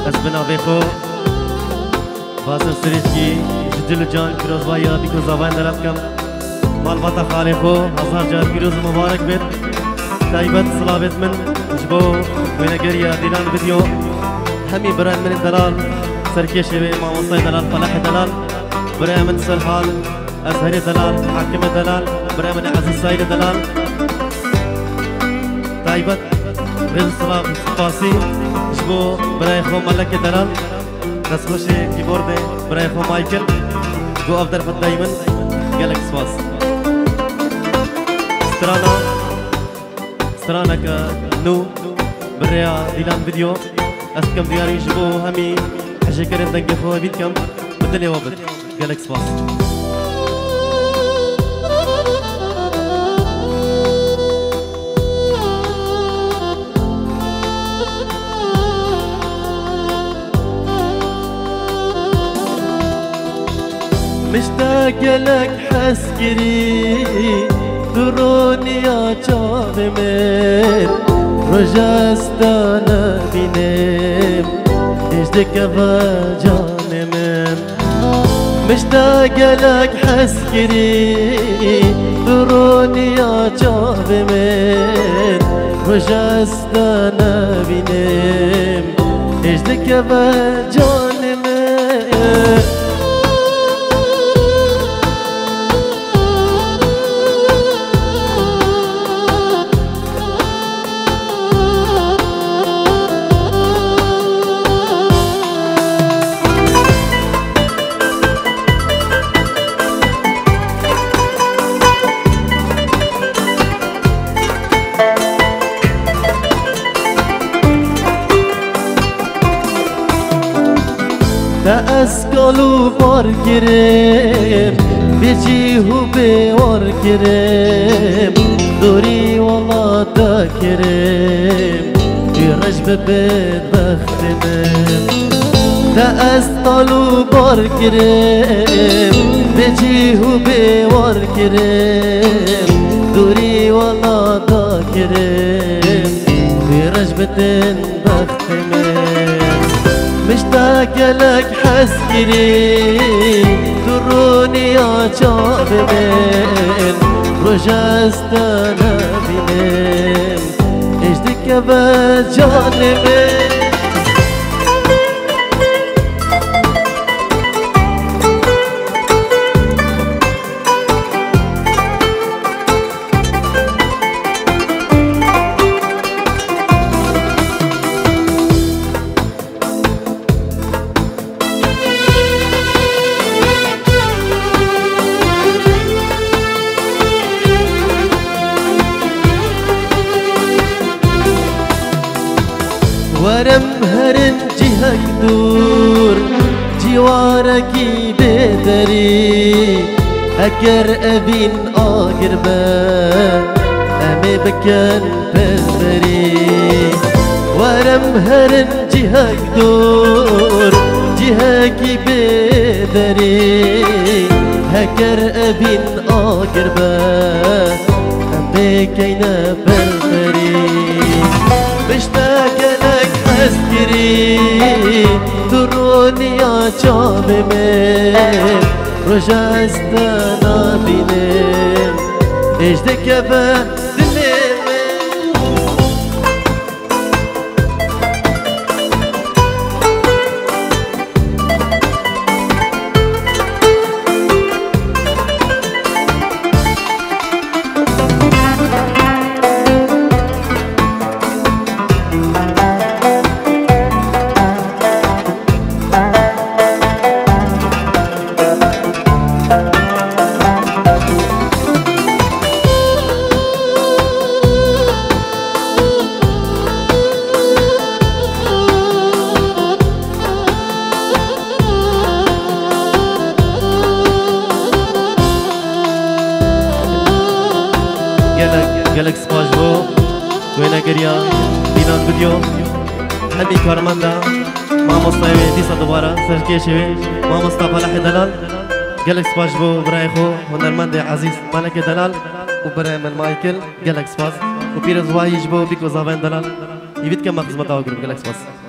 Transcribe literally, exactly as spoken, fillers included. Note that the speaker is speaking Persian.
از بنابه خو بازم سریشکی جدل جان پیروزبایی بیکو زبان درب کم مالباتا خالی خو هزار جان پیروز مبارک بید تایبت صلابت من جبو وینگریا دیلان ویدیو همی برای من دلال سرکیشی به ماموستای دلال فلاح دلال برای من سرحال ازهری دلال حاکم دلال برای من عزیز ساید دلال تایبت رز صلاب سپاسی جبو برای خو ملک دلال دست خوشی کیبورد برای خو مایکل گو افدر فت دایمن گلک سپاس سترانا سترانا که نو برای دیلان ویدیو از کم دیاری جبو همی حجه کرن دنگ خو بید کم بدلی وابد گلک سپاس مشتاق لك حسكري دروني يا جامل رجستانا بينام اجدك فجانم مشتاق لك حسكري دروني يا جامل رجستانا بينام اجدك فجانم دا اسکالو بار گرم بجیهو بیوار گرم دوری والا دا گرم بیرج بدبختمم دا اسکالو بار گرم بجیهو بیوار گرم دوری والا دا گرم بیرج بدبختمم مشتاق لك حسكري دروني يا جابمن رجستانا بينام اجدك بجانمن ورم هرن جهك دور جواركي بدري اگر ابين آقربا امي بكن بزبري ورم هرن جهك دور جهكي بدري اگر ابين آقربا امي كينا بزبري مشتاق لك حسكري دروني يا جامل رجستانا بينام اجدك بدلم گلک سپاس بو وینگریا دیلان ویدیو همی کارمندا ما مستوی دیسا دوباره سرکیشی ما مصطفى فلاح دلال گلک سپاس بو برای خو هنرمند عزیز ملک دلال و برای من مایکل گلک سپاس و پیرز وایج بو بیکو زاوین دلال يبيت كم خدمة تاوكر گلک سپاس